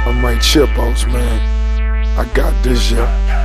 I'm right chipos, man. I got this, yeah.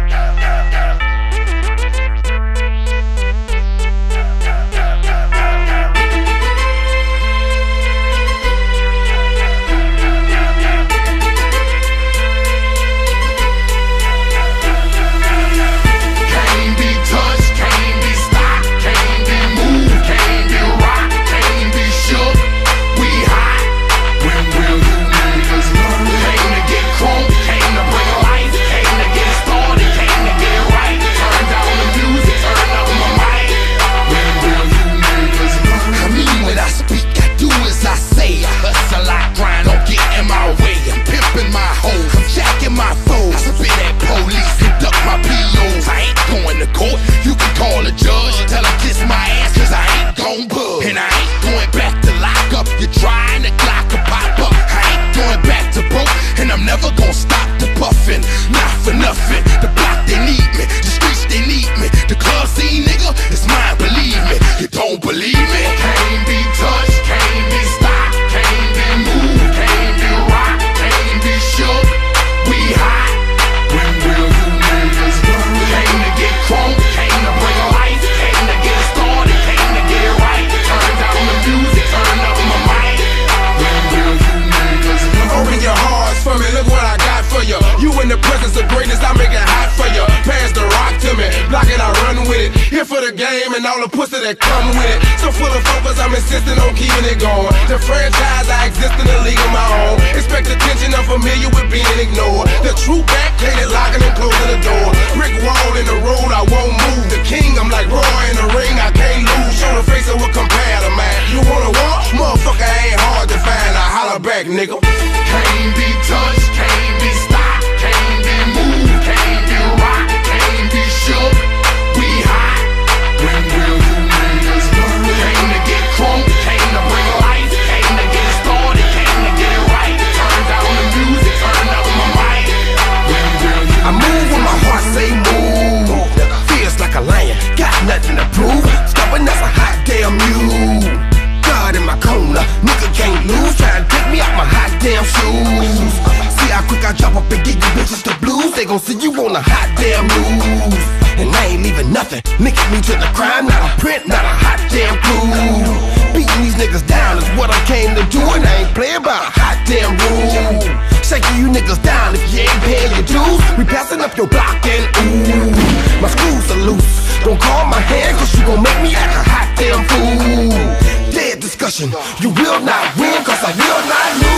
For the game and all the pussy that come with it. So full of focus, I'm insisting on keeping it going. The franchise, I exist in a league of my own. Expect attention, I'm familiar with being ignored. The true back, hated locking and closing the door. Brick wall in the road, I won't move. The king, I'm like Roy in the ring, I can't lose. Show the face of what compare to man. You wanna war? Motherfucker ain't hard to find. I holler back, nigga. Can't be touched, can't be stopped, can't be moved, can't be rocked, can't be shook. We hot. When will you niggas learn? Came to get crunk, came to bring life, came to get started, came to get it right. Turn down the music, turn up my mic. When will you I move when my heart say move. Feels like a lion, got nothing to prove. Stubborn as a hot damn mule. God in my corner, nigga can't lose. Try to take me out my hot damn shoes. See how quick I drop up and get you bitches the blues. They gon' see you on a hot damn news. And I ain't leaving nothing, linking me to the crime. Not a print, not a hot damn clue. Beating these niggas down is what I came to do. And I ain't playing by a hot damn rule. Shaking you niggas down if you ain't paying your dues. We passing up your block and ooh, my screws are loose. Don't call my hand cause you gon' make me act a hot damn fool. Dead discussion, you will not win cause I will not lose.